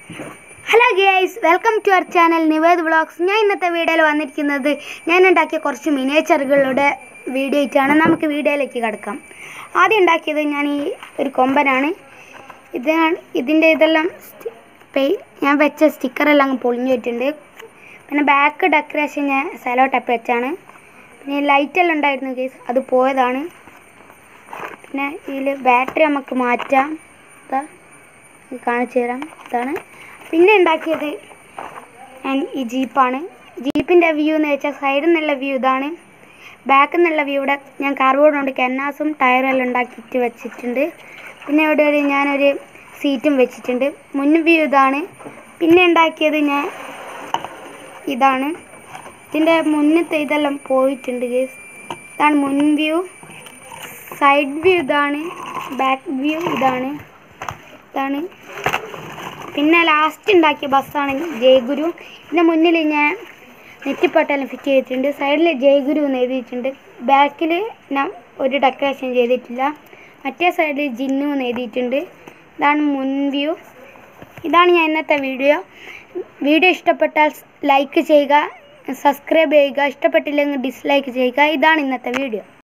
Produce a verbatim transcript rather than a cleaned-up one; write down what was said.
Hello guys, welcome to our channel Nived vlogs. ഞാൻ ഇന്നത്തെ വീഡിയോയിൽ വന്നിരിക്കുന്നത് ഞാൻ ഉണ്ടാക്കിയ കുറച്ച് മിനിയേച്ചറുകളുടെ വീഡിയോ ആയിട്ടാണ്. നമുക്ക് വീഡിയോയിലേക്ക് കിടക്കാം. ആദ്യം ഉണ്ടാക്കിയത് ഞാൻ ഈ ഒരു കൊമ്പനാണ്. ഇതാണ് ഇതിൻ്റെ ഇതെല്ലാം ഞാൻ വെച്ച സ്റ്റിക്കറെല്ലാം അങ്ങ് പൊളിഞ്ഞു വെച്ചിട്ടുണ്ട്. പിന്നെ ബാക്ക് ഡെക്കറേഷൻ ഞാൻ സെലോ ടപ്പ് വെച്ചാണ്. പിന്നെ ലൈറ്റെല്ലാം ഉണ്ടായിരുന്നു ഗൈസ്, അത് പോയതാണ്. പിന്നെ ഇതിൽ ബാറ്ററി നമുക്ക് മാറ്റാം, കാണിച്ചു തരാം. ഇതാണ് പിന്നെ ഉണ്ടാക്കിയത് ഞാൻ ഈ ജീപ്പാണ്. ജീപ്പിൻ്റെ വ്യൂ എന്ന് വെച്ചാൽ സൈഡിൽ നിന്നുള്ള വ്യൂ ഇതാണ്. ബാക്കിൽ നിന്നുള്ള വ്യൂ ഇവിടെ ഞാൻ കാർബോർഡ് കൊണ്ട് കന്നാസും ടയറെല്ലാം ഉണ്ടാക്കിയിട്ട് വെച്ചിട്ടുണ്ട്. പിന്നെ ഇവിടെ ഒരു ഞാനൊരു സീറ്റും വെച്ചിട്ടുണ്ട്. മുൻ വ്യൂ ഇതാണ്. പിന്നെ ഉണ്ടാക്കിയത് ഞാൻ ഇതാണ്. ഇതിൻ്റെ മുന്നത്തെ ഇതെല്ലാം പോയിട്ടുണ്ട് ഗൈസ്. ഇതാണ് മുൻ വ്യൂ. സൈഡ് വ്യൂ ഇതാണ്. ബാക്ക് വ്യൂ ഇതാണ്. ഇതാണ് പിന്നെ ലാസ്റ്റ് ഉണ്ടാക്കിയ ബസ്സാണ് ജയഗുരു. ഇതിൻ്റെ മുന്നിൽ ഞാൻ നെറ്റിപ്പട്ടെല്ലാം ഫിറ്റ് ചെയ്തിട്ടുണ്ട്. സൈഡിൽ ജയഗുരു എന്ന് എഴുതിയിട്ടുണ്ട്. ബാക്കിൽ ഞാൻ ഒരു ഡെക്കറേഷൻ ചെയ്തിട്ടില്ല. മറ്റേ സൈഡിൽ ജിന്നു എന്ന് എഴുതിയിട്ടുണ്ട്. ഇതാണ് മുൻ വ്യൂ. ഇതാണ് ഞാൻ ഇന്നത്തെ വീഡിയോ. വീഡിയോ ഇഷ്ടപ്പെട്ടാൽ ലൈക്ക് ചെയ്യുക, സബ്സ്ക്രൈബ് ചെയ്യുക, ഇഷ്ടപ്പെട്ടില്ലെങ്കിൽ ഡിസ്ലൈക്ക് ചെയ്യുക. ഇതാണ് ഇന്നത്തെ വീഡിയോ.